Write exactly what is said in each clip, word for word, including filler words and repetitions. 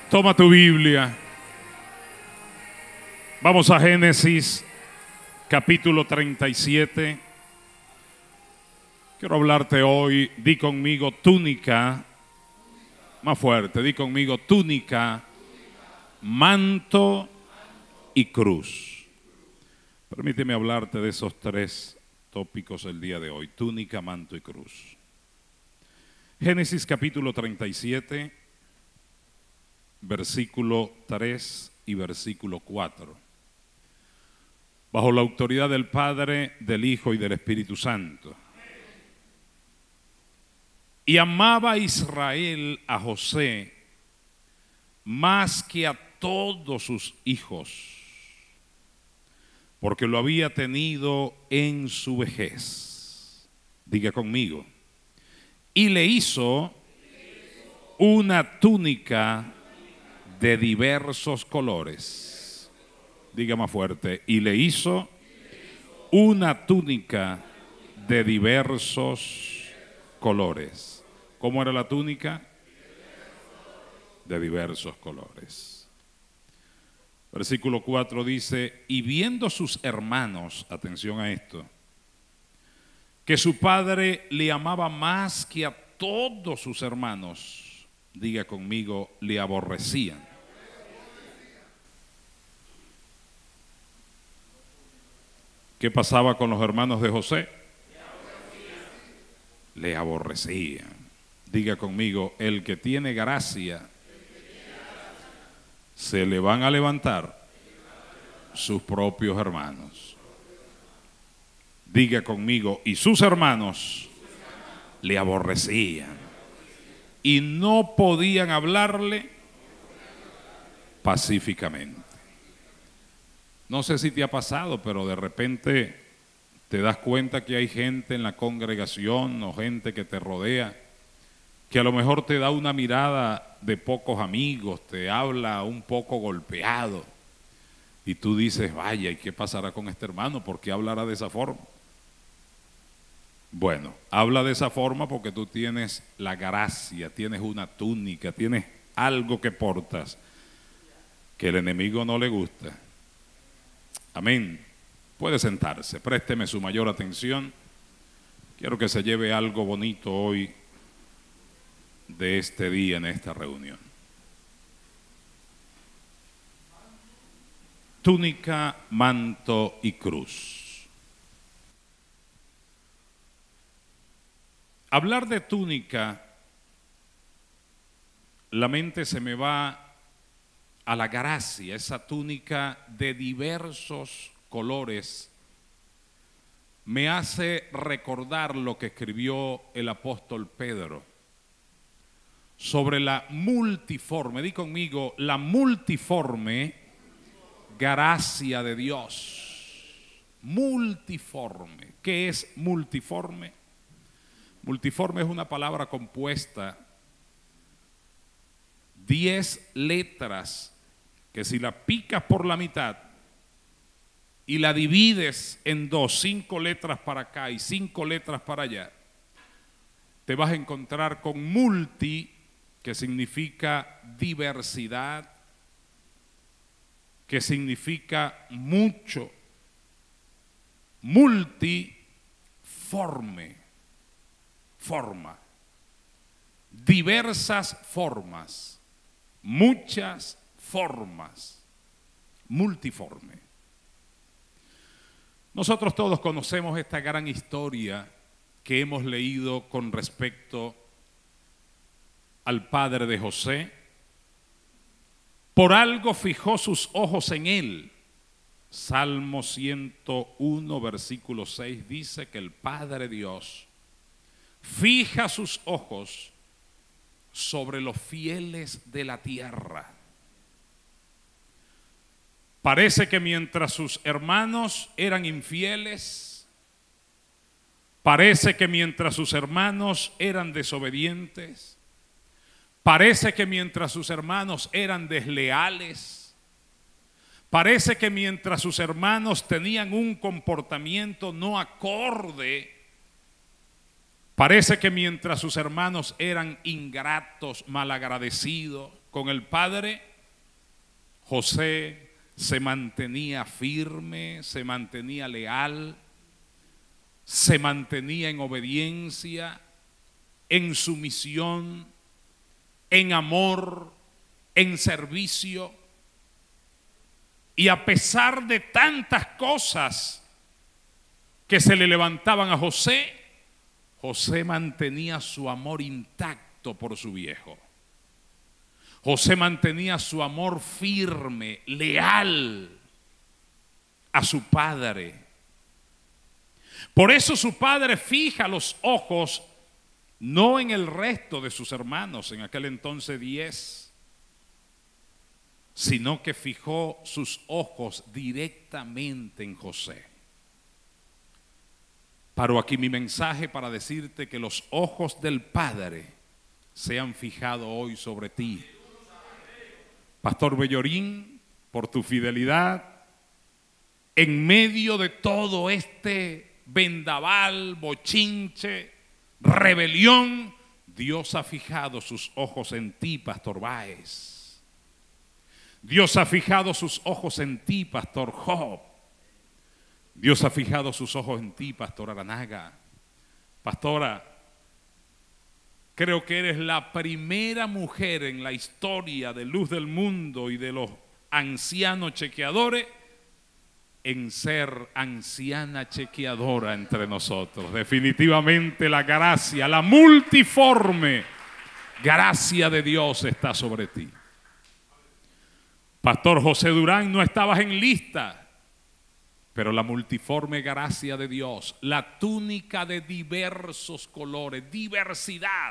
Toma tu Biblia. Vamos a Génesis, capítulo treinta y siete. Quiero hablarte hoy, di conmigo túnica, más fuerte, di conmigo túnica, manto y cruz. Permíteme hablarte de esos tres tópicos el día de hoy, túnica, manto y cruz. Génesis capítulo treinta y siete, versículo tres y versículo cuatro. Bajo la autoridad del Padre, del Hijo y del Espíritu Santo. Y amaba Israel a José más que a todos sus hijos, porque lo había tenido en su vejez. Diga conmigo. Y le hizo una túnica de diversos colores. Diga más fuerte. Y le hizo una túnica de diversos colores. ¿Cómo era la túnica? De diversos colores. Versículo cuatro dice: y viendo sus hermanos, atención a esto, que su padre le amaba más que a todos sus hermanos, diga conmigo, le aborrecían. ¿Qué pasaba con los hermanos de José? Le aborrecían. Diga conmigo, el que tiene gracia, se le van a levantar sus propios hermanos. Diga conmigo, y sus hermanos le aborrecían y no podían hablarle pacíficamente. No sé si te ha pasado, pero de repente te das cuenta que hay gente en la congregación o gente que te rodea que a lo mejor te da una mirada de pocos amigos, te habla un poco golpeado y tú dices, vaya, ¿y qué pasará con este hermano? ¿Por qué hablará de esa forma? Bueno, habla de esa forma porque tú tienes la gracia, tienes una túnica, tienes algo que portas que el enemigo no le gusta. Amén. Puede sentarse, présteme su mayor atención. Quiero que se lleve algo bonito hoy de este día en esta reunión. Túnica, manto y cruz. Hablar de túnica, la mente se me va a la gracia, esa túnica de diversos colores. Me hace recordar lo que escribió el apóstol Pedro sobre la multiforme, di conmigo, la multiforme gracia de Dios. Multiforme. ¿Qué es multiforme? Multiforme es una palabra compuesta, diez letras, que si la picas por la mitad y la divides en dos, cinco letras para acá y cinco letras para allá, te vas a encontrar con multi, que significa diversidad, que significa mucho, multiforme, forma, diversas formas, muchas formas, multiforme. Nosotros todos conocemos esta gran historia que hemos leído con respecto al padre de José. Por algo fijó sus ojos en él. Salmo ciento uno, versículo seis dice que el Padre Dios fija sus ojos sobre los fieles de la tierra. Parece que mientras sus hermanos eran infieles, parece que mientras sus hermanos eran desobedientes, parece que mientras sus hermanos eran desleales, parece que mientras sus hermanos tenían un comportamiento no acorde, parece que mientras sus hermanos eran ingratos, malagradecidos, con el Padre, José se mantenía firme, se mantenía leal, se mantenía en obediencia, en sumisión, en amor, en servicio. Y a pesar de tantas cosas que se le levantaban a José, José mantenía su amor intacto por su viejo. José mantenía su amor firme, leal a su padre. Por eso su padre fija los ojos no en el resto de sus hermanos, en aquel entonces diez, sino que fijó sus ojos directamente en José. Paro aquí mi mensaje para decirte que los ojos del Padre se han fijado hoy sobre ti. Pastor Bellorín, por tu fidelidad, en medio de todo este vendaval, bochinche, rebelión, Dios ha fijado sus ojos en ti, Pastor Báez. Dios ha fijado sus ojos en ti, Pastor Job. Dios ha fijado sus ojos en ti, Pastor Aranaga. Pastora, creo que eres la primera mujer en la historia de Luz del Mundo y de los ancianos chequeadores en ser anciana chequeadora entre nosotros. Definitivamente la gracia, la multiforme gracia de Dios está sobre ti. Pastor José Durán, no estabas en lista, pero la multiforme gracia de Dios, la túnica de diversos colores, diversidad,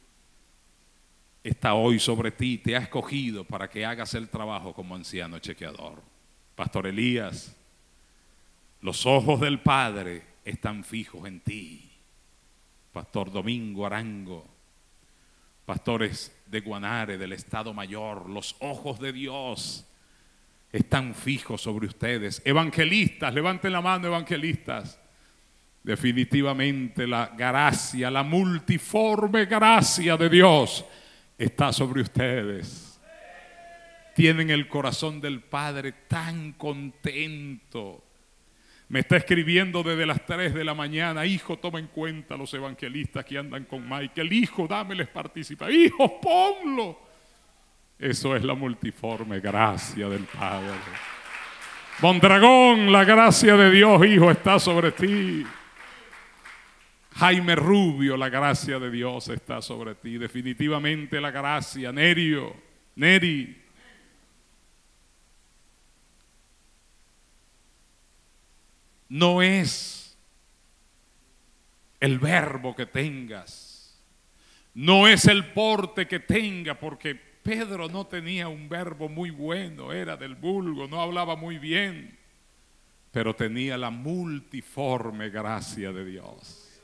está hoy sobre ti, te ha escogido para que hagas el trabajo como anciano chequeador. Pastor Elías, los ojos del Padre están fijos en ti. Pastor Domingo Arango, pastores de Guanare, del Estado Mayor, los ojos de Dios están fijos sobre ustedes. Evangelistas, levanten la mano, evangelistas. Definitivamente la gracia, la multiforme gracia de Dios está sobre ustedes. Tienen el corazón del Padre tan contento. Me está escribiendo desde las tres de la mañana: hijo, toma en cuenta a los evangelistas que andan con Michael. Hijo, dámeles participar. Hijo, ponlo. Eso es la multiforme gracia del Padre. Mondragón, la gracia de Dios, hijo, está sobre ti. Jaime Rubio, la gracia de Dios está sobre ti. Definitivamente la gracia. Nerio, Neri. No es el verbo que tengas, no es el porte que tenga, porque Pedro no tenía un verbo muy bueno, era del vulgo, no hablaba muy bien, pero tenía la multiforme gracia de Dios.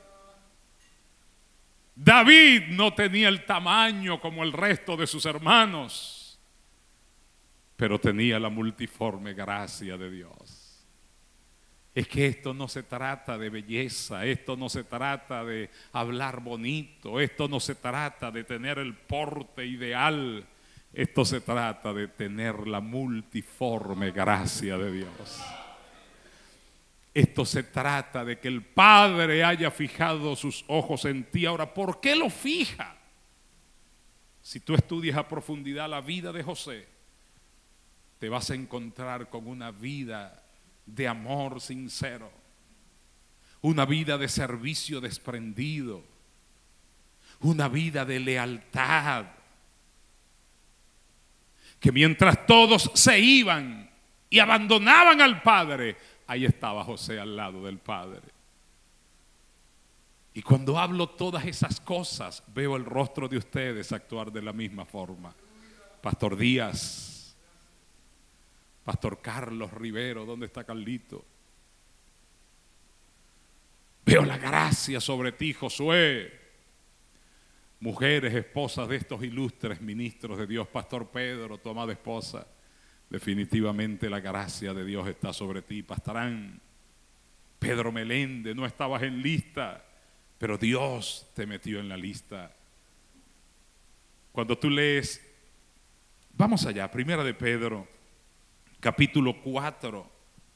David no tenía el tamaño como el resto de sus hermanos, pero tenía la multiforme gracia de Dios. Es que esto no se trata de belleza, esto no se trata de hablar bonito, esto no se trata de tener el porte ideal, esto se trata de tener la multiforme gracia de Dios. Esto se trata de que el Padre haya fijado sus ojos en ti. Ahora, ¿por qué lo fija? Si tú estudias a profundidad la vida de José, te vas a encontrar con una vida de amor sincero, una vida de servicio desprendido, una vida de lealtad, que mientras todos se iban y abandonaban al Padre, ahí estaba José al lado del Padre. Y cuando hablo todas esas cosas, veo el rostro de ustedes actuar de la misma forma. Pastor Díaz, Pastor Carlos Rivero, ¿dónde está Carlito? Veo la gracia sobre ti, Josué. Mujeres, esposas de estos ilustres ministros de Dios. Pastor Pedro, tu amada esposa. Definitivamente la gracia de Dios está sobre ti. Pastarán, Pedro Meléndez, no estabas en lista, pero Dios te metió en la lista. Cuando tú lees Vamos allá, Primera de Pedro, capítulo cuatro.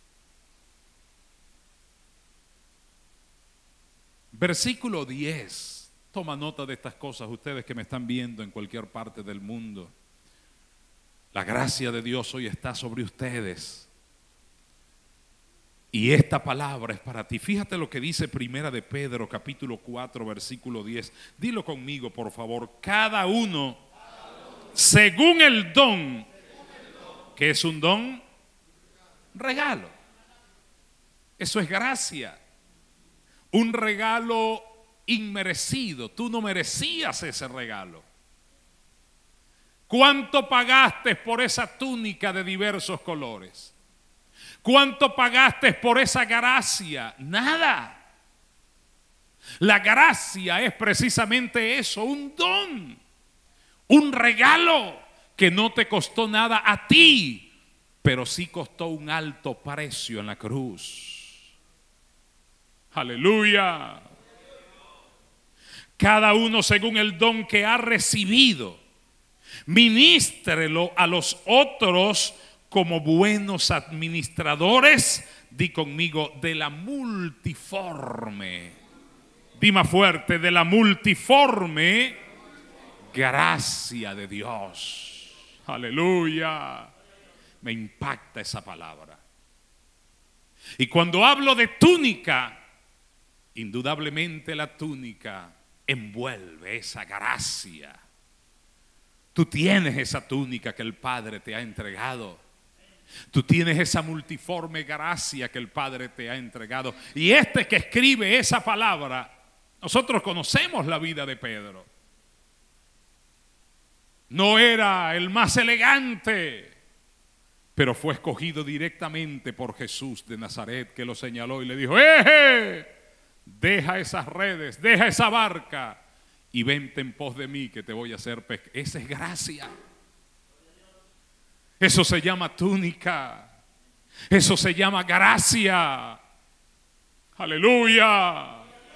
Versículo diez. Toma nota de estas cosas, ustedes que me están viendo en cualquier parte del mundo. La gracia de Dios hoy está sobre ustedes. Y esta palabra es para ti. Fíjate lo que dice Primera de Pedro, capítulo cuatro, versículo diez. Dilo conmigo, por favor. Cada uno, según el don. ¿Qué es un don? Regalo. Eso es gracia. Un regalo inmerecido. Tú no merecías ese regalo. ¿Cuánto pagaste por esa túnica de diversos colores? ¿Cuánto pagaste por esa gracia? Nada. La gracia es precisamente eso, un don, un regalo que no te costó nada a ti, pero sí costó un alto precio en la cruz. Aleluya. Cada uno según el don que ha recibido, ministrelo a los otros como buenos administradores, di conmigo, de la multiforme, di más fuerte, de la multiforme gracia de Dios. Aleluya. Me impacta esa palabra. Y cuando hablo de túnica, indudablemente la túnica envuelve esa gracia. Tú tienes esa túnica que el Padre te ha entregado. Tú tienes esa multiforme gracia que el Padre te ha entregado. Y este que escribe esa palabra, nosotros conocemos la vida de Pedro. No era el más elegante, pero fue escogido directamente por Jesús de Nazaret, que lo señaló y le dijo: ¡Eh! Deja esas redes, deja esa barca y vente en pos de mí, que te voy a hacer pescador. Esa es gracia. Eso se llama túnica. Eso se llama gracia. Aleluya.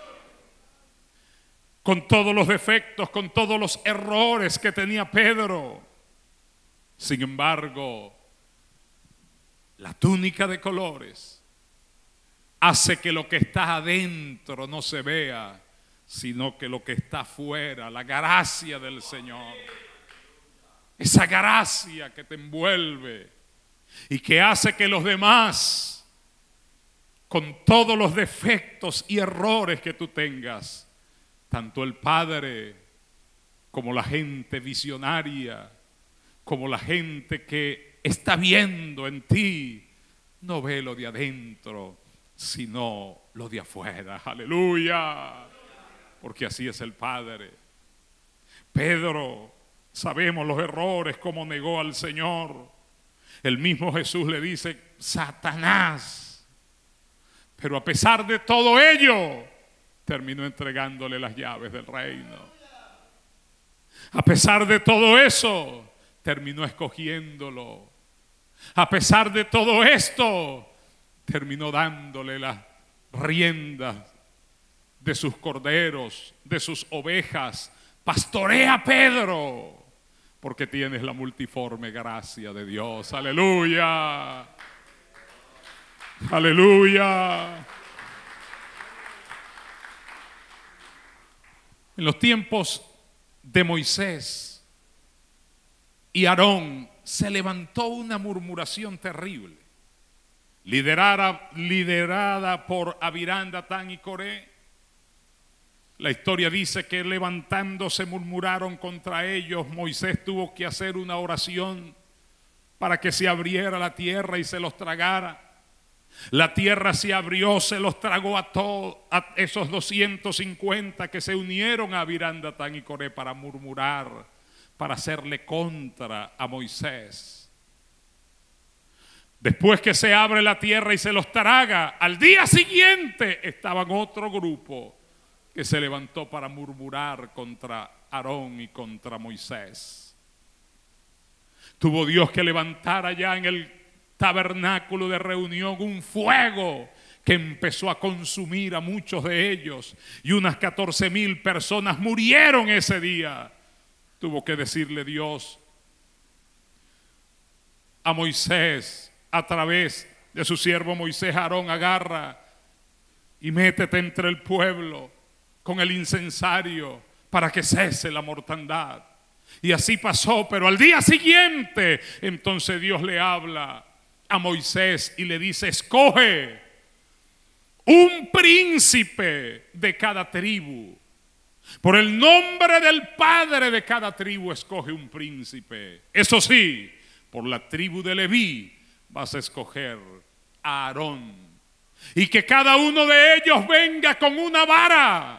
Con todos los defectos, con todos los errores que tenía Pedro, sin embargo, la túnica de colores hace que lo que está adentro no se vea, sino que lo que está afuera, la gracia del Señor. Esa gracia que te envuelve y que hace que los demás, con todos los defectos y errores que tú tengas, tanto el Padre como la gente visionaria, como la gente que está viendo en ti, no ve lo de adentro, sino lo de afuera. Aleluya. Porque así es el Padre. Pedro, sabemos los errores, cómo negó al Señor. El mismo Jesús le dice: Satanás. Pero a pesar de todo ello, terminó entregándole las llaves del reino. A pesar de todo eso, terminó escogiéndolo. A pesar de todo esto, terminó dándole las riendas de sus corderos, de sus ovejas. Pastorea, Pedro, porque tienes la multiforme gracia de Dios. Aleluya. Aleluya. En los tiempos de Moisés y Aarón se levantó una murmuración terrible, liderada, liderada por Abirán, Datán y Coré. La historia dice que levantándose murmuraron contra ellos. Moisés tuvo que hacer una oración para que se abriera la tierra y se los tragara. La tierra se abrió, se los tragó a todos, a esos doscientos cincuenta que se unieron a Abirán, Datán y Coré para murmurar, para hacerle contra a Moisés. Después que se abre la tierra y se los traga, al día siguiente estaban otro grupo que se levantó para murmurar contra Aarón y contra Moisés. Tuvo Dios que levantar allá en el tabernáculo de reunión un fuego que empezó a consumir a muchos de ellos, y unas catorce mil personas murieron ese día. Tuvo que decirle Dios: a Moisés a través de su siervo Moisés. Aarón, agarra y métete entre el pueblo con el incensario para que cese la mortandad. Y así pasó, pero al día siguiente, entonces Dios le habla a Moisés y le dice: escoge un príncipe de cada tribu. Por el nombre del padre de cada tribu escoge un príncipe. Eso sí, por la tribu de Leví vas a escoger a Aarón. Y que cada uno de ellos venga con una vara.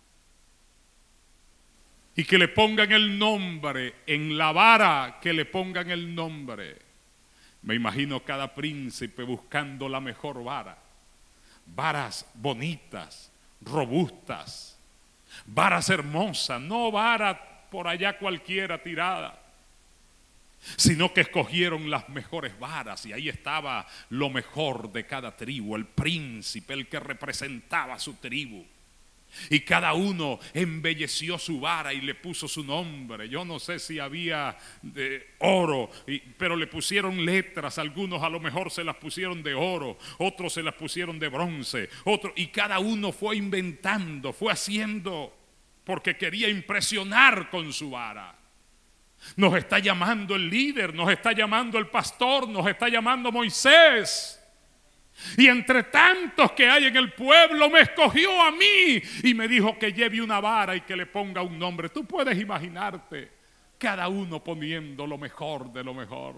Y que le pongan el nombre, en la vara que le pongan el nombre. Me imagino cada príncipe buscando la mejor vara. Varas bonitas, robustas, varas hermosas, no varas por allá cualquiera tirada, sino que escogieron las mejores varas y ahí estaba lo mejor de cada tribu, el príncipe, el que representaba a su tribu. Y cada uno embelleció su vara y le puso su nombre. Yo no sé si había de oro, pero le pusieron letras. Algunos a lo mejor se las pusieron de oro, otros se las pusieron de bronce, otros, y cada uno fue inventando, fue haciendo, porque quería impresionar con su vara. Nos está llamando el líder, nos está llamando el pastor, nos está llamando Moisés. Y entre tantos que hay en el pueblo me escogió a mí y me dijo que lleve una vara y que le ponga un nombre. Tú puedes imaginarte cada uno poniendo lo mejor de lo mejor.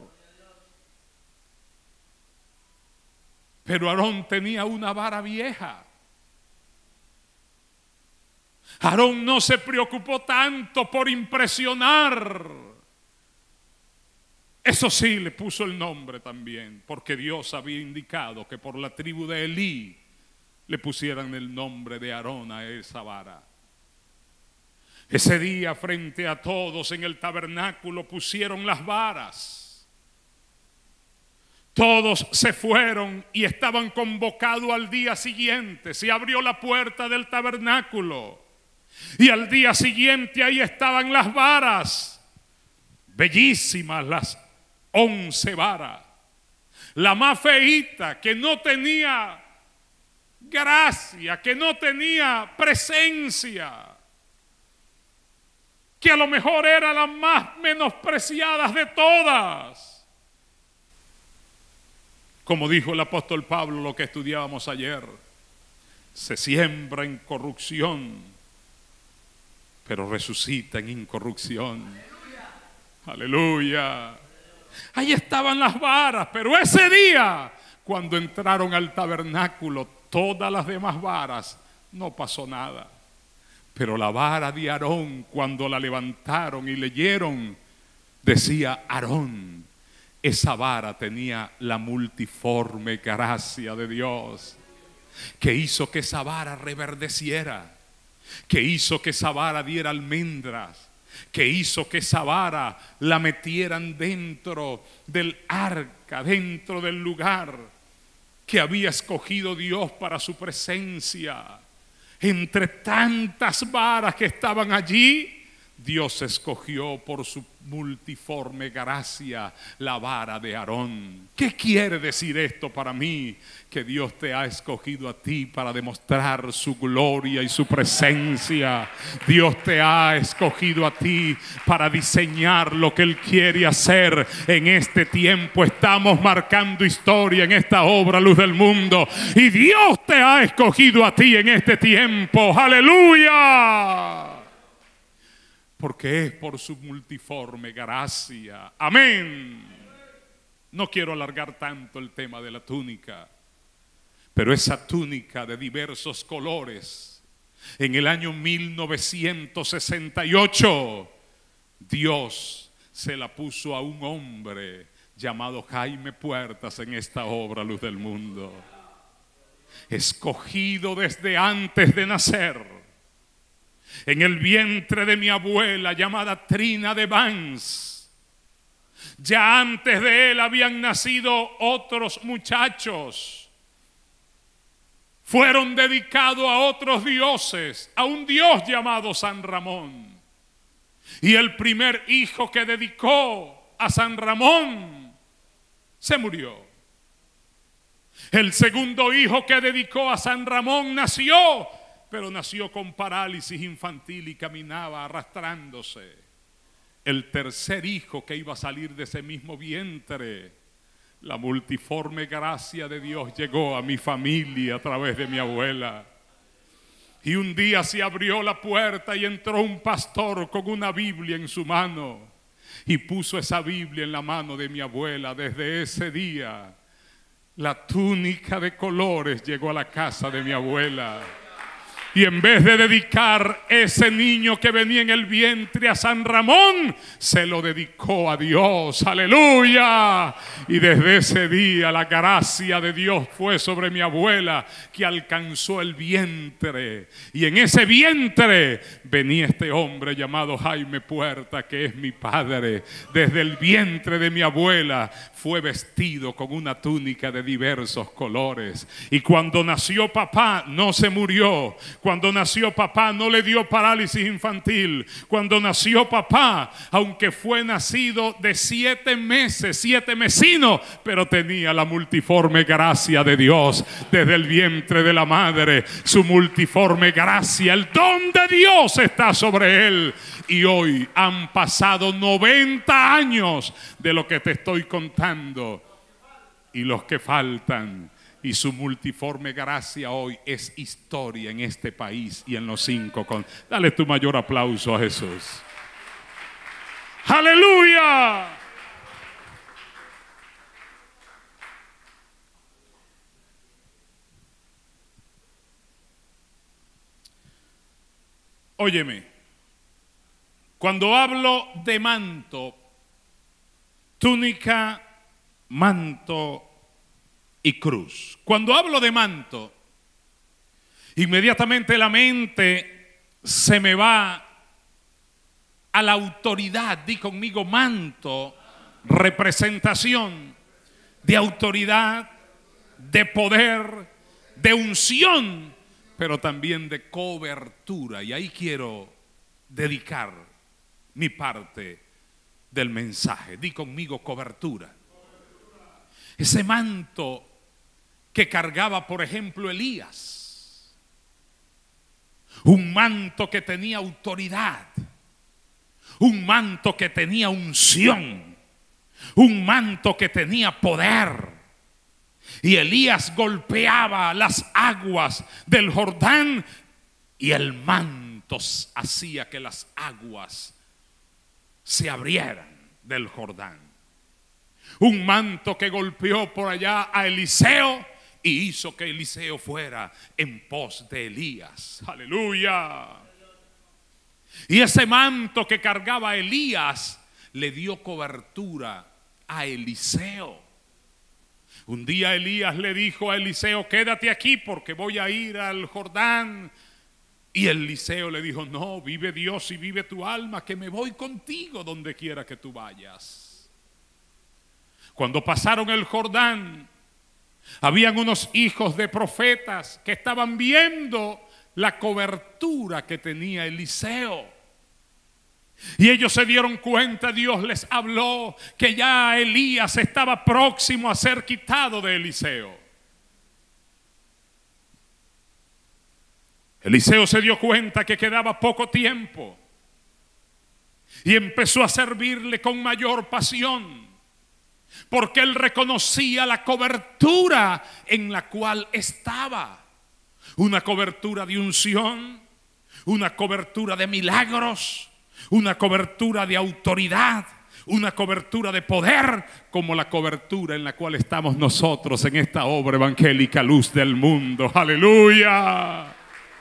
Pero Aarón tenía una vara vieja. Aarón no se preocupó tanto por impresionar. Eso sí, le puso el nombre también, porque Dios había indicado que por la tribu de Elí le pusieran el nombre de Aarón a esa vara. Ese día, frente a todos en el tabernáculo, pusieron las varas. Todos se fueron y estaban convocados al día siguiente. Se abrió la puerta del tabernáculo y al día siguiente ahí estaban las varas, bellísimas las once varas. La más feíta, que no tenía gracia, que no tenía presencia, que a lo mejor era la más menospreciada de todas. Como dijo el apóstol Pablo, lo que estudiábamos ayer: se siembra en corrupción, pero resucita en incorrupción. Aleluya. Ahí estaban las varas, pero ese día, cuando entraron al tabernáculo, todas las demás varas, no pasó nada. Pero la vara de Aarón, cuando la levantaron y leyeron, decía Aarón. Esa vara tenía la multiforme gracia de Dios, que hizo que esa vara reverdeciera, que hizo que esa vara diera almendras, que hizo que esa vara la metieran dentro del arca, dentro del lugar que había escogido Dios para su presencia. Entre tantas varas que estaban allí, Dios escogió por su multiforme gracia la vara de Aarón. ¿Qué quiere decir esto para mí? Que Dios te ha escogido a ti para demostrar su gloria y su presencia. Dios te ha escogido a ti para diseñar lo que Él quiere hacer en este tiempo. Estamos marcando historia en esta obra Luz del Mundo, y Dios te ha escogido a ti en este tiempo. ¡Aleluya! Porque es por su multiforme gracia. Amén. No quiero alargar tanto el tema de la túnica, pero esa túnica de diversos colores, en el año mil novecientos sesenta y ocho, Dios se la puso a un hombre llamado Jaime Puertas en esta obra Luz del Mundo. Escogido desde antes de nacer, en el vientre de mi abuela llamada Trina de Vance. Ya antes de él habían nacido otros muchachos. Fueron dedicados a otros dioses, a un dios llamado San Ramón. Y el primer hijo que dedicó a San Ramón se murió. El segundo hijo que dedicó a San Ramón nació, pero nació con parálisis infantil y caminaba arrastrándose. El tercer hijo que iba a salir de ese mismo vientre, la multiforme gracia de Dios llegó a mi familia a través de mi abuela. Y un día se abrió la puerta y entró un pastor con una Biblia en su mano y puso esa Biblia en la mano de mi abuela. Desde ese día la túnica de colores llegó a la casa de mi abuela. Y en vez de dedicar ese niño que venía en el vientre a San Ramón, se lo dedicó a Dios. ¡Aleluya! Y desde ese día la gracia de Dios fue sobre mi abuela, que alcanzó el vientre. Y en ese vientre venía este hombre llamado Jaime Puerta, que es mi padre. Desde el vientre de mi abuela fue vestido con una túnica de diversos colores. Y cuando nació papá, no se murió. Cuando nació papá no le dio parálisis infantil. Cuando nació papá, aunque fue nacido de siete meses, siete mesinos, pero tenía la multiforme gracia de Dios desde el vientre de la madre. Su multiforme gracia, el don de Dios está sobre él. Y hoy han pasado noventa años de lo que te estoy contando y los que faltan. Y su multiforme gracia hoy es historia en este país y en los cinco con... Dale tu mayor aplauso a Jesús. ¡Aleluya! Óyeme, cuando hablo de manto, túnica, manto y cruz. Cuando hablo de manto, inmediatamente la mente se me va a la autoridad. Di conmigo: manto, representación de autoridad, de poder, de unción, pero también de cobertura. Y ahí quiero dedicar mi parte del mensaje. Di conmigo: cobertura. Ese manto que cargaba, por ejemplo, Elías, un manto que tenía autoridad, un manto que tenía unción, un manto que tenía poder. Y Elías golpeaba las aguas del Jordán y el manto hacía que las aguas se abrieran del Jordán. Un manto que golpeó por allá a Eliseo y hizo que Eliseo fuera en pos de Elías. ¡Aleluya! Y ese manto que cargaba Elías le dio cobertura a Eliseo. Un día Elías le dijo a Eliseo: quédate aquí porque voy a ir al Jordán. Y Eliseo le dijo: no, vive Dios y vive tu alma, que me voy contigo donde quiera que tú vayas. Cuando pasaron el Jordán, habían unos hijos de profetas que estaban viendo la cobertura que tenía Eliseo. Y ellos se dieron cuenta, Dios les habló que ya Elías estaba próximo a ser quitado de Eliseo. Eliseo se dio cuenta que quedaba poco tiempo y empezó a servirle con mayor pasión, porque él reconocía la cobertura en la cual estaba. Una cobertura de unción, una cobertura de milagros, una cobertura de autoridad, una cobertura de poder, como la cobertura en la cual estamos nosotros en esta obra evangélica Luz del Mundo. ¡Aleluya!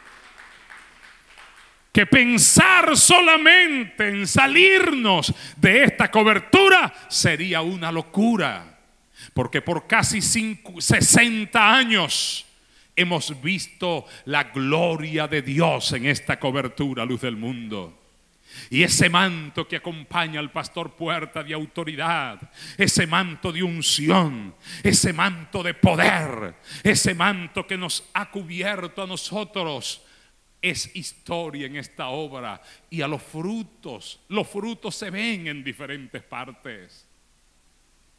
Que pensar solamente en salirnos de esta cobertura sería una locura, porque por casi sesenta años hemos visto la gloria de Dios en esta cobertura Luz del Mundo. Y ese manto que acompaña al pastor Puerta de autoridad, ese manto de unción, ese manto de poder, ese manto que nos ha cubierto a nosotros, es historia en esta obra. Y a los frutos, los frutos se ven en diferentes partes.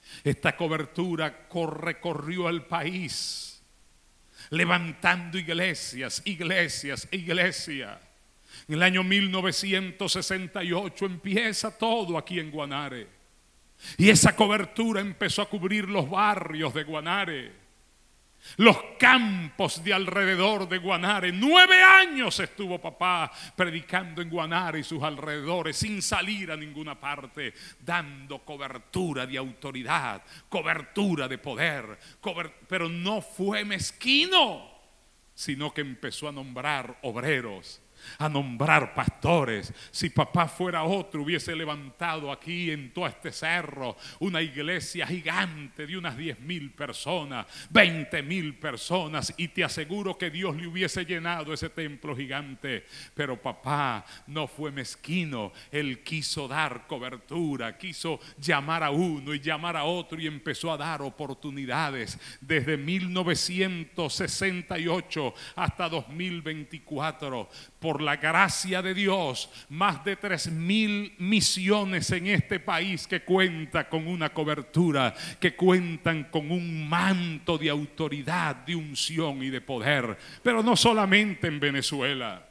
Esta cobertura recorrió el país, levantando iglesias, iglesias, iglesias. En el año mil novecientos sesenta y ocho empieza todo aquí en Guanare. Y esa cobertura empezó a cubrir los barrios de Guanare, los campos de alrededor de Guanare. Nueve años estuvo papá predicando en Guanare y sus alrededores sin salir a ninguna parte, dando cobertura de autoridad, cobertura de poder, cober- pero no fue mezquino, sino que empezó a nombrar obreros, a nombrar pastores. Si papá fuera otro, hubiese levantado aquí en todo este cerro una iglesia gigante de unas diez mil personas, veinte mil personas, y te aseguro que Dios le hubiese llenado ese templo gigante. Pero papá no fue mezquino. Él quiso dar cobertura, quiso llamar a uno y llamar a otro, y empezó a dar oportunidades desde mil novecientos sesenta y ocho hasta dos mil veinticuatro. Por la gracia de Dios, más de tres mil misiones en este país que cuenta con una cobertura, que cuentan con un manto de autoridad, de unción y de poder. Pero no solamente en Venezuela.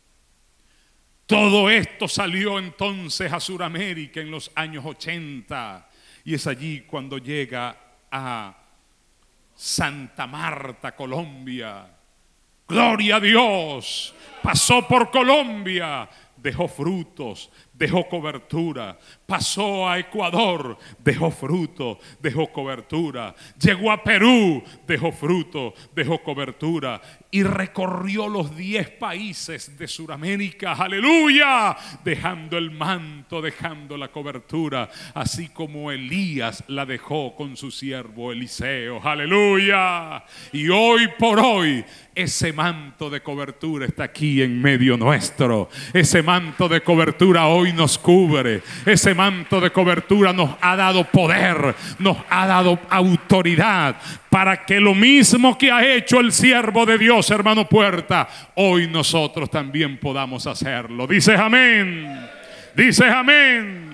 Todo esto salió entonces a Sudamérica en los años ochenta, y es allí cuando llega a Santa Marta, Colombia. Gloria a Dios. Pasó por Colombia, dejó frutos, dejó cobertura. Pasó a Ecuador, dejó fruto, dejó cobertura. Llegó a Perú, dejó fruto, dejó cobertura. Y recorrió los diez países de Sudamérica, aleluya, dejando el manto, dejando la cobertura, así como Elías la dejó con su siervo Eliseo, aleluya. Y hoy por hoy ese manto de cobertura está aquí en medio nuestro. Ese manto de cobertura hoy nos cubre. Ese manto de cobertura nos ha dado poder, nos ha dado autoridad, para que lo mismo que ha hecho el siervo de Dios, hermano Puerta, hoy nosotros también podamos hacerlo. Dices amén. Dices amén.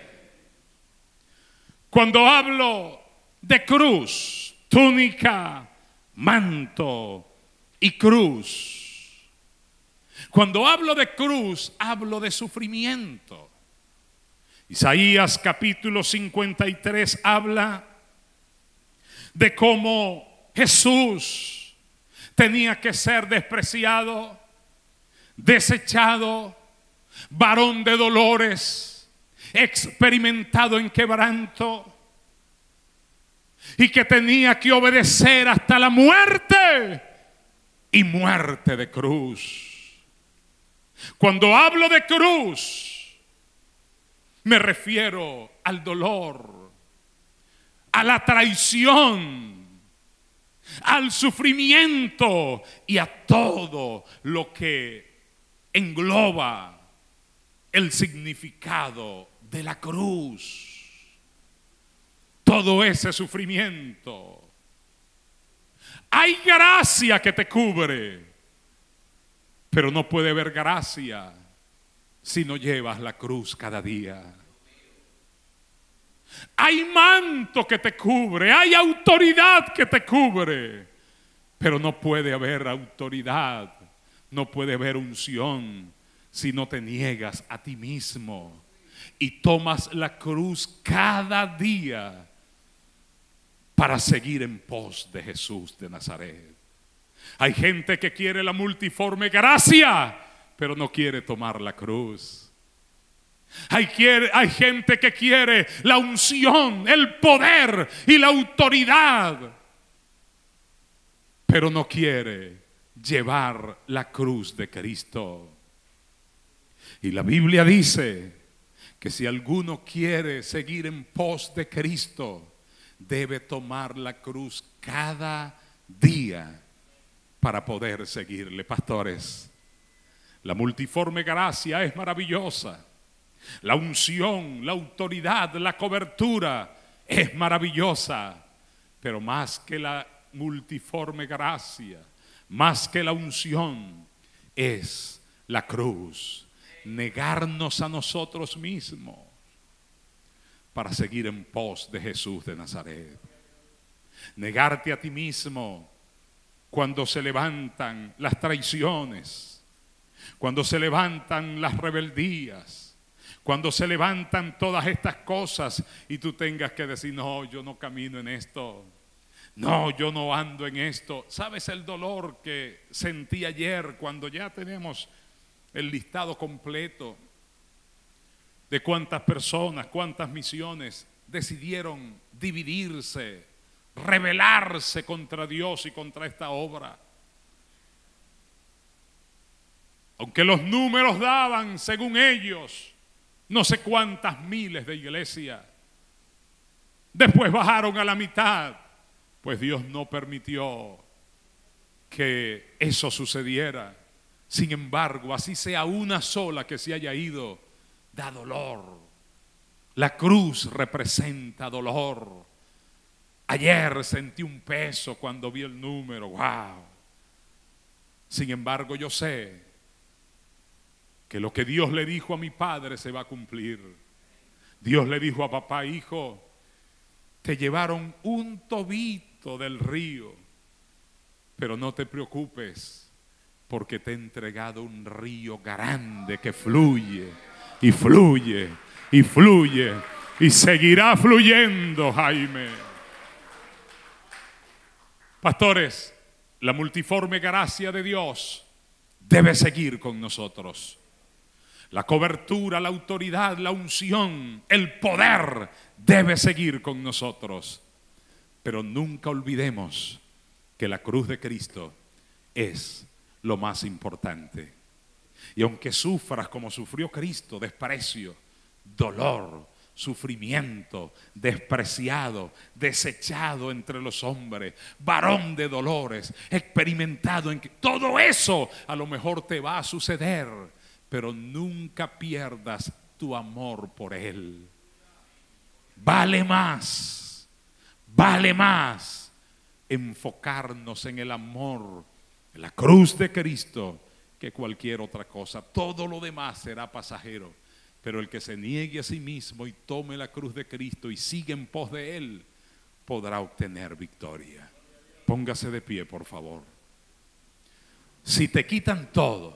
Cuando hablo de cruz, túnica, manto y cruz, cuando hablo de cruz, hablo de sufrimiento. Isaías capítulo cincuenta y tres habla de cómo Jesús tenía que ser despreciado, desechado, varón de dolores, experimentado en quebranto, y que tenía que obedecer hasta la muerte, y muerte de cruz. Cuando hablo de cruz, me refiero al dolor, a la traición, al sufrimiento y a todo lo que engloba el significado de la cruz. Todo ese sufrimiento. Hay gracia que te cubre, pero no puede haber gracia si no llevas la cruz cada día. Hay manto que te cubre, hay autoridad que te cubre, pero no puede haber autoridad, no puede haber unción si no te niegas a ti mismo y tomas la cruz cada día para seguir en pos de Jesús de Nazaret. Hay gente que quiere la multiforme gracia, pero no quiere tomar la cruz. Hay, quiere, hay gente que quiere la unción, el poder y la autoridad, pero no quiere llevar la cruz de Cristo. Y la Biblia dice que si alguno quiere seguir en pos de Cristo, debe tomar la cruz cada día para poder seguirle. Pastores, la multiforme gracia es maravillosa. La unción, la autoridad, la cobertura es maravillosa, pero más que la multiforme gracia, más que la unción, es la cruz. Negarnos a nosotros mismos, para seguir en pos de Jesús de Nazaret. Negarte a ti mismo cuando se levantan las traiciones, cuando se levantan las rebeldías, cuando se levantan todas estas cosas y tú tengas que decir, no, yo no camino en esto, no, yo no ando en esto. ¿Sabes el dolor que sentí ayer cuando ya tenemos el listado completo de cuántas personas, cuántas misiones decidieron dividirse, rebelarse contra Dios y contra esta obra? Aunque los números daban, según ellos, no sé cuántas miles de iglesias, después bajaron a la mitad, pues Dios no permitió que eso sucediera. Sin embargo, así sea una sola que se haya ido, da dolor. La cruz representa dolor. Ayer sentí un peso cuando vi el número, wow. Sin embargo, yo sé que lo que Dios le dijo a mi padre se va a cumplir. Dios le dijo a papá, hijo, te llevaron un tobito del río, pero no te preocupes, porque te he entregado un río grande que fluye y fluye y fluye y seguirá fluyendo, Jaime. Pastores, la multiforme gracia de Dios debe seguir con nosotros. La cobertura, la autoridad, la unción, el poder debe seguir con nosotros. Pero nunca olvidemos que la cruz de Cristo es lo más importante. Y aunque sufras como sufrió Cristo, desprecio, dolor, sufrimiento, despreciado, desechado entre los hombres, varón de dolores, experimentado en que todo eso a lo mejor te va a suceder, pero nunca pierdas tu amor por Él. Vale más, vale más enfocarnos en el amor, en la cruz de Cristo, que cualquier otra cosa. Todo lo demás será pasajero, pero el que se niegue a sí mismo y tome la cruz de Cristo y siga en pos de Él, podrá obtener victoria. Póngase de pie, por favor. Si te quitan todo,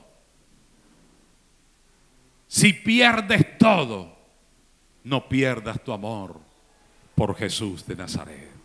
si pierdes todo, no pierdas tu amor por Jesús de Nazaret.